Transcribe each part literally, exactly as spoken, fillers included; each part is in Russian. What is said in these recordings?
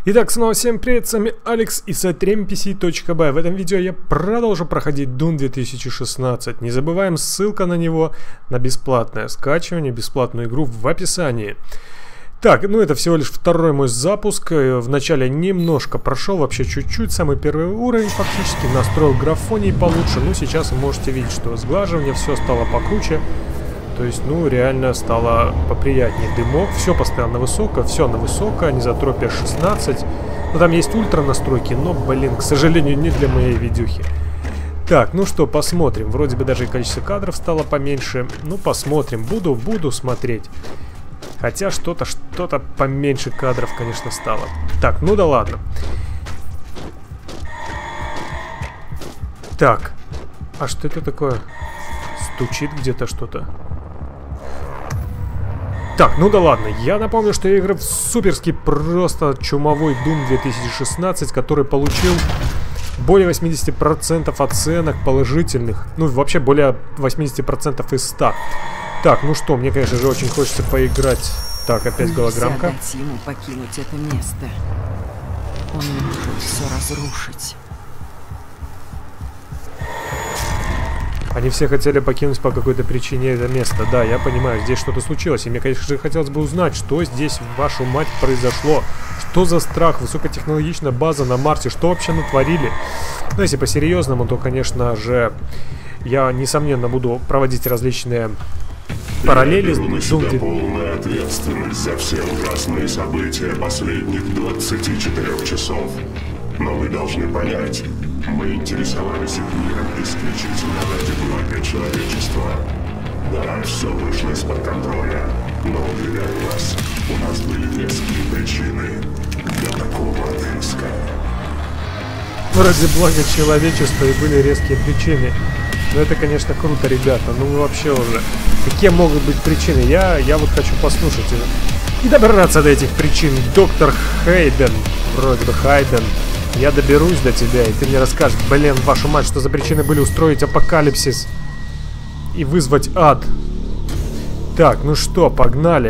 Итак, снова всем привет, с вами Алекс и сайт рем пи си точка бай. В этом видео я продолжу проходить Doom две тысячи шестнадцать. Не забываем, ссылка на него, на бесплатное скачивание, бесплатную игру в описании. Так, ну это всего лишь второй мой запуск. Вначале немножко прошел, вообще чуть-чуть, самый первый уровень фактически. Настроил графоний получше, ну сейчас вы можете видеть, что сглаживание, все стало покруче. То есть, ну, реально стало поприятнее. Дымок, все поставил на высоко, все на высоко, анизотропия шестнадцать. Ну, там есть ультра настройки, но, блин, к сожалению, не для моей видюхи. Так, ну что, посмотрим. Вроде бы даже и количество кадров стало поменьше. Ну, посмотрим. Буду, буду смотреть. Хотя что-то, что-то поменьше кадров, конечно, стало. Так, ну да ладно. Так, а что это такое? Стучит где-то что-то. Так, ну да ладно, я напомню, что я играю в суперский просто чумовой Doom две тысячи шестнадцать, который получил более восьмидесяти процентов оценок положительных. Ну, вообще более восьмидесяти процентов из ста. Так, ну что, мне, конечно же, очень хочется поиграть. Так, опять голограммка. Нельзя дать ему покинуть это место. Он может все разрушить. Они все хотели покинуть по какой-то причине это место. Да, я понимаю, здесь что-то случилось. И мне, конечно же, хотелось бы узнать, что здесь, вашу мать, произошло. Что за страх? Высокотехнологичная база на Марсе. Что вообще натворили? Ну, если по-серьезному, то, конечно же, я, несомненно, буду проводить различные параллели. Я беру на себя полную ответственность за все ужасные события последних двадцати четырёх часов. Но вы должны понять, мы интересовались их миром исключительно ради блага человечества. Да, все вышло из-под контроля, но, уверяю вас, у нас были веские причины для такого риска. Ради блага человечества и были резкие причины. Ну это, конечно, круто, ребята. Ну вы вообще уже... Какие могут быть причины? Я, я вот хочу послушать и добраться до этих причин. Доктор Хайден, вроде бы Хайден. Я доберусь до тебя, и ты мне расскажешь, блин, вашу мать, что за причины были устроить апокалипсис и вызвать ад. Так, ну что, погнали.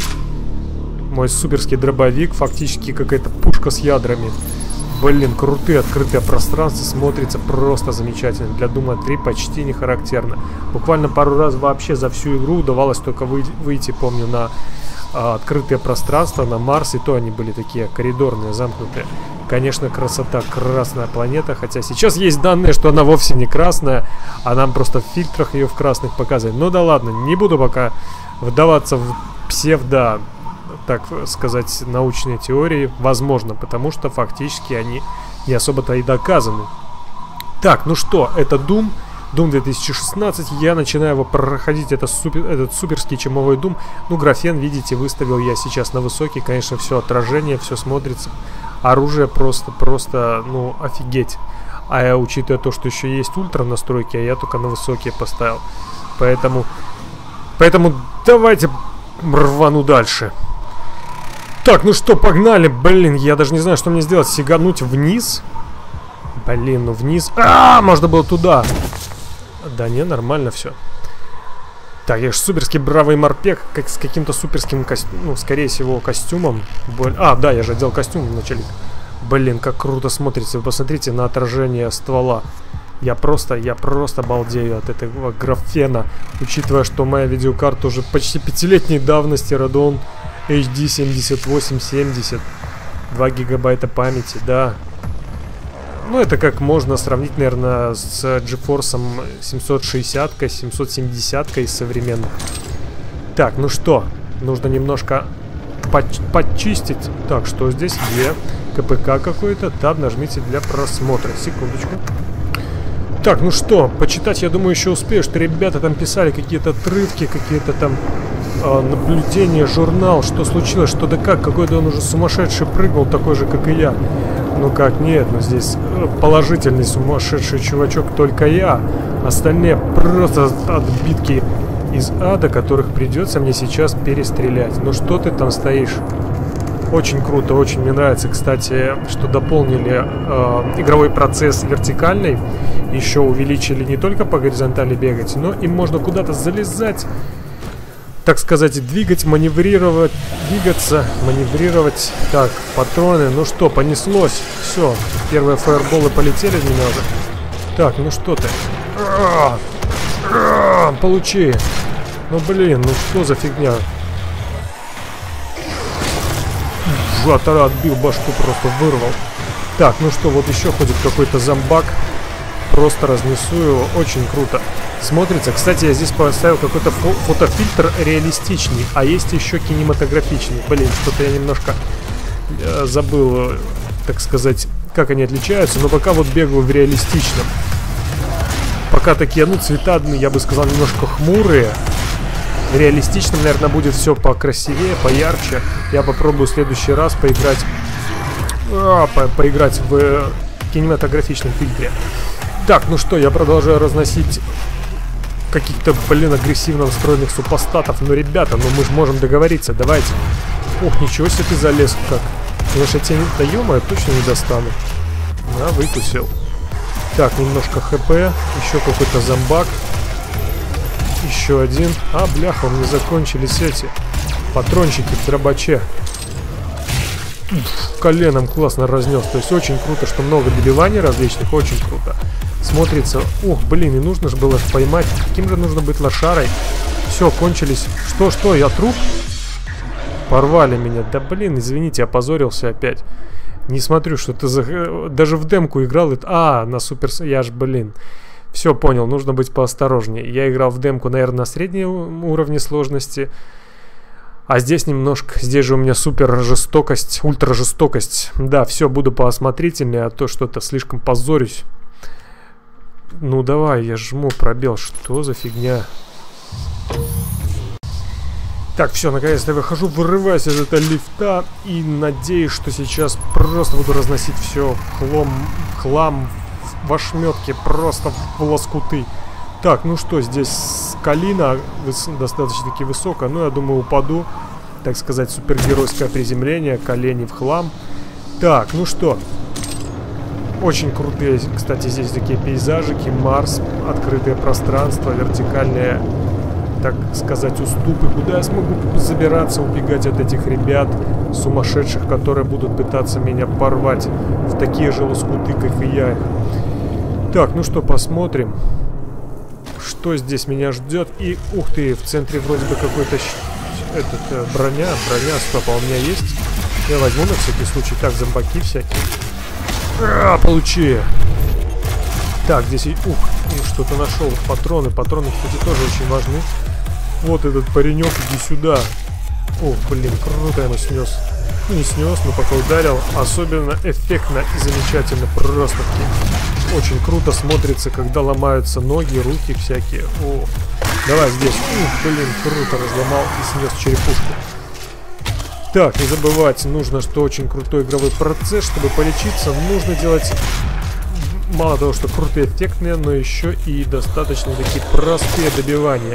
Мой суперский дробовик, фактически какая-то пушка с ядрами. Блин, крутые открытые пространства, смотрится просто замечательно. Для Doom три почти не характерно. Буквально пару раз вообще за всю игру удавалось только выйти, выйти помню, на а, открытые пространства, на Марс, и то они были такие коридорные, замкнутые. Конечно, красота, красная планета, хотя сейчас есть данные, что она вовсе не красная, а нам просто в фильтрах ее в красных показывают. Ну да ладно, не буду пока вдаваться в псевдо, так сказать, научные теории, возможно, потому что фактически они не особо-то и доказаны. Так, ну что, это Doom, Doom две тысячи шестнадцать, я начинаю его проходить, это супер, этот суперский чумовой Doom. Ну, графен, видите, выставил я сейчас на высокий, конечно, все отражение, все смотрится. Оружие просто, просто, ну, офигеть. А я, учитывая то, что еще есть ультра настройки, а я только на высокие поставил. Поэтому, поэтому давайте рвану дальше. Так, ну что, погнали. Блин, я даже не знаю, что мне сделать. Сигануть вниз? Блин, ну вниз. А, можно было туда. Да не, нормально все. Так, я же суперский бравый морпех, как с каким-то суперским костюмом, ну, скорее всего, костюмом. Боль... А, да, я же одел костюм вначале. Блин, как круто смотрится. Вы посмотрите на отражение ствола. Я просто, я просто балдею от этого графена. Учитывая, что моя видеокарта уже почти пятилетней давности, Radeon эйч ди семьдесят восемь семьдесят. два гигабайта памяти, да. Ну, это как можно сравнить, наверное, с GeForce семьсот шестьдесят, семьсот семьдесят из современных. Так, ну что, нужно немножко подчистить. Так, что здесь? Где? КПК какой-то. Таб нажмите для просмотра. Секундочку. Так, ну что, почитать, я думаю, еще успею, что ребята там писали какие-то отрывки, какие-то там э, наблюдения, журнал, что случилось, что да как, какой-то он уже сумасшедший прыгнул, такой же, как и я. Ну как, нет, ну здесь положительный сумасшедший чувачок только я. Остальные просто отбитки из ада, которых придется мне сейчас перестрелять. Ну что ты там стоишь? Очень круто, очень мне нравится, кстати, что дополнили э, игровой процесс вертикальный. Еще увеличили не только по горизонтали бегать, но и можно куда-то залезать. так сказать, двигать, маневрировать, двигаться, маневрировать. Так, патроны, ну что, понеслось. Все, первые фаерболы полетели в меня уже. Так, ну что ты? А-а-а! А-а-а! Получи. Ну блин, ну что за фигня? Жатора отбил, башку просто вырвал. Так, ну что, вот еще ходит какой-то зомбак. Просто разнесу его, очень круто смотрится. Кстати, я здесь поставил какой-то фо фотофильтр реалистичный, а есть еще кинематографичный. Блин, что-то я немножко э, забыл, так сказать, как они отличаются. Но пока вот бегаю в реалистичном. Пока такие, ну, цвета, я бы сказал, немножко хмурые. В реалистичном, наверное, будет все покрасивее, поярче. Я попробую в следующий раз поиграть, а, по поиграть в э, кинематографичном фильтре. Так, ну что, я продолжаю разносить каких-то, блин, агрессивно настроенных супостатов. Ну, ребята, ну мы же можем договориться, давайте. Ох, ничего себе ты залез как. Конечно, я тебе, да ё-моё, точно не достану. Да, выкусил. Так, немножко хп. Еще какой-то зомбак. Еще один. А, бляха, у меня закончились эти патрончики в дробаче. Коленом классно разнес. То есть очень круто, что много добиваний различных. Очень круто смотрится. Ух, блин, и нужно же было поймать. Каким же нужно быть лошарой? Все, кончились. Что, что, я труп? Порвали меня. Да блин, извините, опозорился опять. Не смотрю, что ты за... даже в демку играл. А, на супер... Я ж, блин. Все, понял, нужно быть поосторожнее. Я играл в демку, наверное, на среднем уровне сложности. А здесь немножко, здесь же у меня супер жестокость, ультра жестокость. Да, все, буду поосмотрительнее, а то что-то слишком позорюсь. Ну давай, я жму пробел, что за фигня? Так, все, наконец-то выхожу, вырываюсь из этого лифта и надеюсь, что сейчас просто буду разносить все хлам, хлам в ошметке, просто в лоскуты. Так, ну что, здесь калина достаточно-таки высокая, но я думаю упаду, так сказать, супергеройское приземление, колени в хлам. Так, ну что, очень крутые, кстати, здесь такие пейзажики, Марс, открытое пространство, вертикальные, так сказать, уступы, куда я смогу забираться, убегать от этих ребят сумасшедших, которые будут пытаться меня порвать в такие же лоскуты, как и я. Так, ну что, посмотрим, что здесь меня ждет. И, ух ты, в центре вроде бы какой-то этот, э, броня, броня, стоп, а у меня есть? Я возьму на всякий случай. Так, зомбаки всякие. А, получи! Так, здесь и... Ух, что-то нашел. Патроны. Патроны, кстати, тоже очень важны. Вот этот паренек, иди сюда. Ох, блин, круто я ему снес. Ну, не снес, но пока ударил. Особенно эффектно и замечательно. Просто-таки. Очень круто смотрится, когда ломаются ноги, руки всякие. О, давай здесь. Ух, блин, круто разломал и снес черепушку. Так, не забывать, нужно, что очень крутой игровой процесс, чтобы полечиться, нужно делать мало того, что крутые, эффектные, но еще и достаточно такие простые добивания.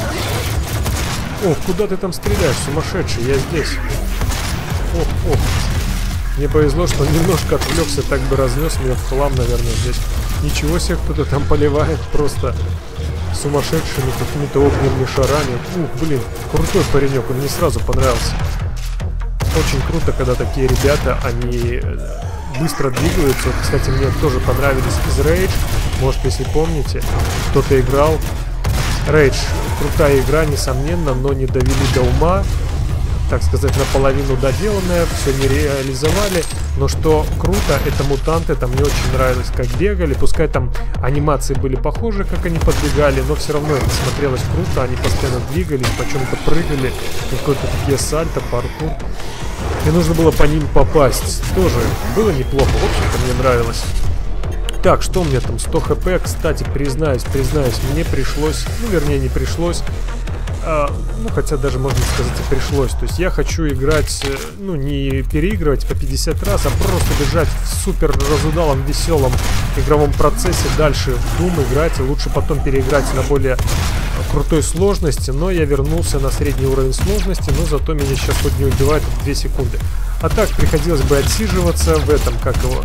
Ох, куда ты там стреляешь, сумасшедший, я здесь. Ох, ох. Мне повезло, что он немножко отвлекся, так бы разнес меня в хлам, наверное, здесь. Ничего себе, кто-то там поливает просто сумасшедшими какими-то огненными шарами. Ух, блин, крутой паренек, он мне сразу понравился. Очень круто, когда такие ребята, они быстро двигаются. Вот, кстати, мне тоже понравились из Rage. Может, если помните, кто-то играл. Rage, крутая игра, несомненно, но не довели до ума. Так сказать, наполовину доделанная, все не реализовали. Но что круто, это мутанты, там мне очень нравилось, как бегали. Пускай там анимации были похожи, как они подбегали, но все равно это смотрелось круто. Они постоянно двигались, по чем-то прыгали, какой-то такие сальто, паркур. И нужно было по ним попасть. Тоже было неплохо, в общем-то мне нравилось. Так, что у меня там? сто хп, кстати, признаюсь, признаюсь, мне пришлось, ну вернее не пришлось. А, ну, хотя даже, можно сказать, и пришлось. То есть я хочу играть, ну, не переигрывать по пятьдесят раз, а просто бежать в супер разудалом, веселом игровом процессе, дальше в Doom играть, и лучше потом переиграть на более крутой сложности. Но я вернулся на средний уровень сложности, но зато меня сейчас хоть не убивает в две секунды. А так приходилось бы отсиживаться в этом, как его,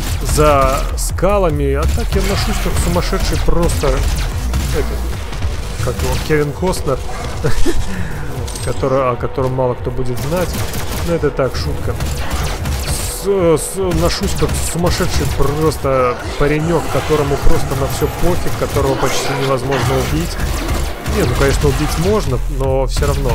за скалами. А так я ношусь как сумасшедший просто... Это, как его, Кевин Костнер, который, о котором мало кто будет знать. Но это так, шутка. С, с, ношусь как сумасшедший просто паренек, которому просто на все пофиг, которого почти невозможно убить. Не, ну конечно убить можно, но все равно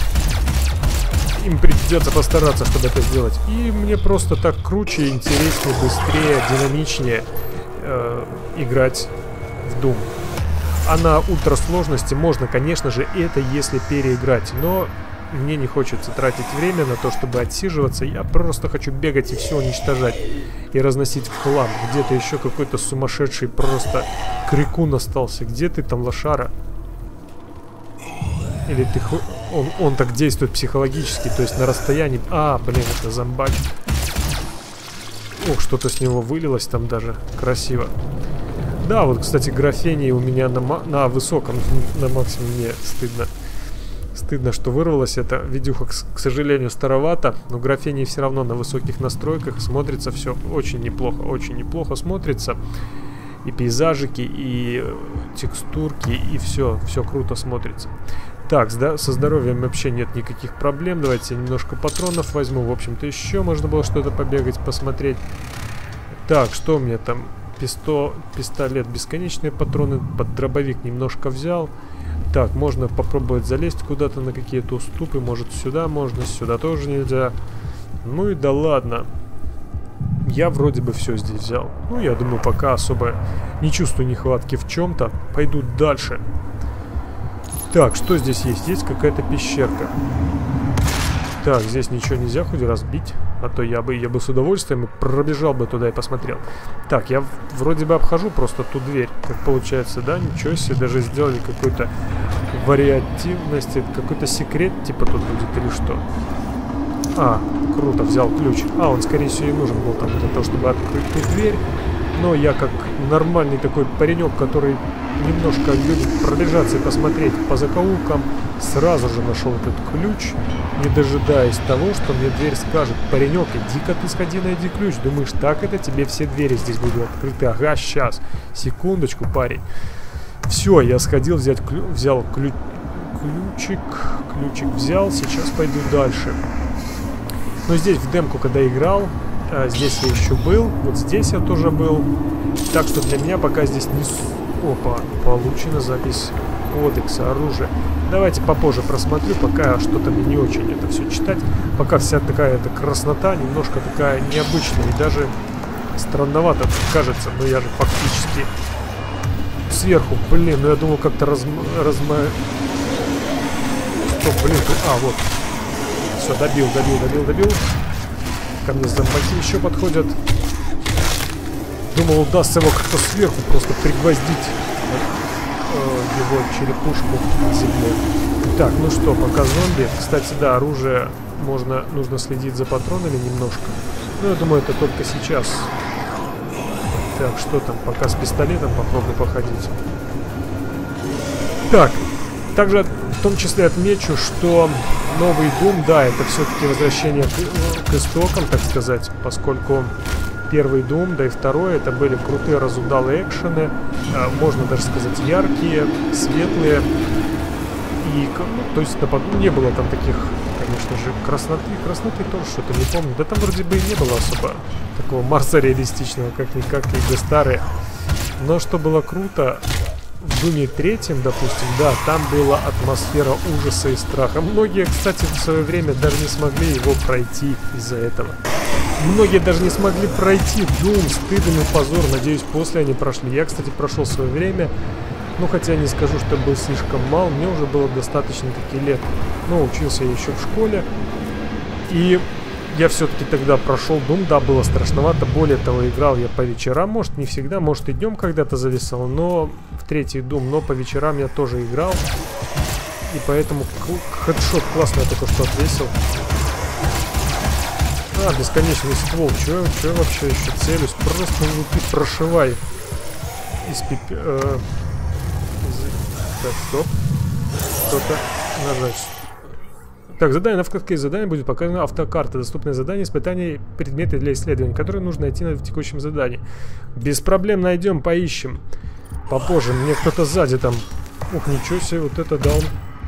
им придется постараться, чтобы это сделать. И мне просто так круче, интереснее, быстрее, динамичнее э, играть в Doom. А на ультрасложности можно, конечно же, это если переиграть. Но мне не хочется тратить время на то, чтобы отсиживаться. Я просто хочу бегать и все уничтожать. И разносить в хлам. Где-то еще какой-то сумасшедший просто крикун остался. Где ты там, лошара? Или ты... Он, он так действует психологически, то есть на расстоянии... А, блин, это зомбач. Ох, что-то с него вылилось там даже. Красиво. Да, вот, кстати, графений у меня на, на высоком, на максимуме. Мне стыдно. Стыдно, что вырвалось. Это видюха, к, к сожалению, старовато. Но графений все равно на высоких настройках смотрится все очень неплохо. Очень неплохо смотрится. И пейзажики, и текстурки, и все. Все круто смотрится. Так, да, со здоровьем вообще нет никаких проблем. Давайте я немножко патронов возьму. В общем-то, еще можно было что-то побегать, посмотреть. Так, что у меня там? Писто... Пистолет, бесконечные патроны. Под дробовик немножко взял. Так, можно попробовать залезть куда-то на какие-то уступы. Может, сюда можно, сюда тоже нельзя. Ну и да ладно. Я вроде бы все здесь взял. Ну, я думаю, пока особо не чувствую нехватки в чем-то. Пойду дальше. Так, что здесь есть? Есть какая-то пещерка. Так, здесь ничего нельзя хоть разбить. А то я бы, я бы с удовольствием пробежал бы туда и посмотрел. Так, я вроде бы обхожу просто ту дверь. Как получается, да? Ничего себе, даже сделали какой-то вариативность. Какой-то секрет типа тут будет или что? А, круто, взял ключ. А, он скорее всего и нужен был там для того, чтобы открыть ту дверь. Но я как нормальный такой паренек, который немножко любит пробежаться и посмотреть по закоулкам, сразу же нашел этот ключ, не дожидаясь того, что мне дверь скажет: паренек, иди-ка ты сходи, найди ключ. Думаешь, так это тебе все двери здесь будут открыты? Ага, сейчас. Секундочку, парень. Все, я сходил, взять клю... взял клю... ключик, ключик взял, сейчас пойду дальше. Но здесь в демку, когда играл, а, здесь я еще был, вот здесь я тоже был. Так что для меня пока здесь не... Опа, получена запись кодекса оружия. Давайте попозже просмотрю, пока что-то мне не очень это все читать. Пока вся такая эта краснота немножко такая необычная и даже странновато кажется. Но я же фактически сверху, блин, ну я думал как-то разма... разма... Стоп, блин, а, вот. Все, добил, добил, добил, добил. Ко мне зомбаки еще подходят. Думал, удастся его как-то сверху просто пригвоздить э, его черепушку к земле. Так, ну что, пока зомби. Кстати, да, оружие можно, нужно следить за патронами немножко. Но я думаю, это только сейчас. Так, что там? Пока с пистолетом попробую походить. Так, также в том числе отмечу, что новый Doom, да, это все-таки возвращение к, к истокам, так сказать, поскольку первый Doom, да и второй, это были крутые разудалые экшены, а, можно даже сказать яркие, светлые, и, ну, то есть ну, не было там таких, конечно же, красноты, красноты тоже что-то не помню, да там вроде бы и не было особо такого Марса реалистичного, как-никак, как старые, но что было круто, в Думе третьем, допустим, да, там была атмосфера ужаса и страха. Многие, кстати, в свое время даже не смогли его пройти из-за этого. Многие даже не смогли пройти Doom, стыдно и позор. Надеюсь, после они прошли. Я, кстати, прошел свое время. Ну, хотя не скажу, что был слишком мал. Мне уже было достаточно таки лет. Но учился я еще в школе. И я все-таки тогда прошел Doom. Да, было страшновато. Более того, играл я по вечерам. Может, не всегда. Может, и днем когда-то зависал. Но в третий Doom. Но по вечерам я тоже играл. И поэтому хедшот классно я только что отвесил. А, бесконечный ствол. Че я вообще еще целюсь? Просто внутри прошивай. Из пип... Э, из... Так, стоп. Что-то нажать. Так, задание на вкладке задания будет показана автокарта. Доступное задание, испытания, предметы для исследования, которые нужно найти в текущем задании. Без проблем найдем, поищем. Попозже. Мне кто-то сзади там Ух, ничего себе, вот это даун.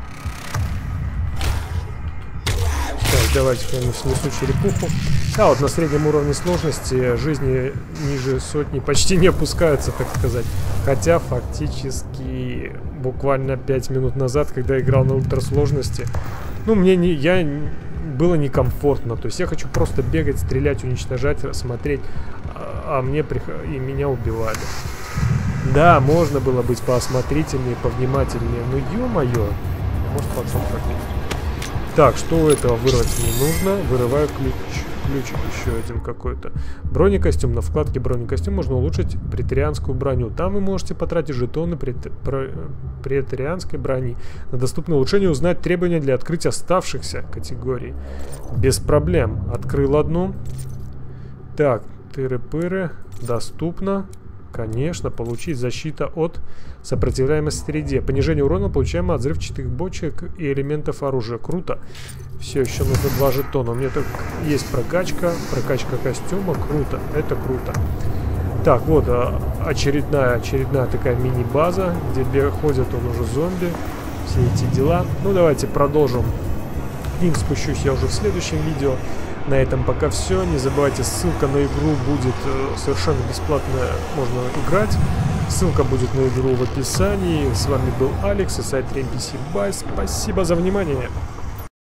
Так, давайте-ка я снесу черепуху. А, вот на среднем уровне сложности жизни ниже сотни почти не опускаются, так сказать. Хотя фактически буквально пять минут назад, когда играл на ультрасложности, ну, мне не, я, было некомфортно. То есть я хочу просто бегать, стрелять, уничтожать, смотреть, а, а мне прих... и меня убивали. Да, можно было быть поосмотрительнее, повнимательнее, но ё-моё, может потом как-нибудь. Так, что у этого вырвать не нужно? Вырываю ключ. Ключик еще один какой-то. Бронекостюм. На вкладке бронекостюм можно улучшить преторианскую броню. Там вы можете потратить жетоны прет... про... преторианской брони. На доступное улучшение узнать требования для открытия оставшихся категорий. Без проблем. Открыл одну. Так, тыры-пыры. Доступно. Конечно, получить защита от сопротивляемости среде. Понижение урона получаемо от взрывчатых бочек и элементов оружия. Круто. Все, еще нужно два жетона. У меня только есть прокачка. Прокачка костюма. Круто. Это круто. Так, вот очередная, очередная такая мини-база, где ходят он уже зомби. Все эти дела. Ну, давайте продолжим. К ним спущусь я уже в следующем видео. На этом пока все. Не забывайте, ссылка на игру будет совершенно бесплатно, можно играть. Ссылка будет на игру в описании. С вами был Алекс и сайт три эн пи си бай. Спасибо за внимание.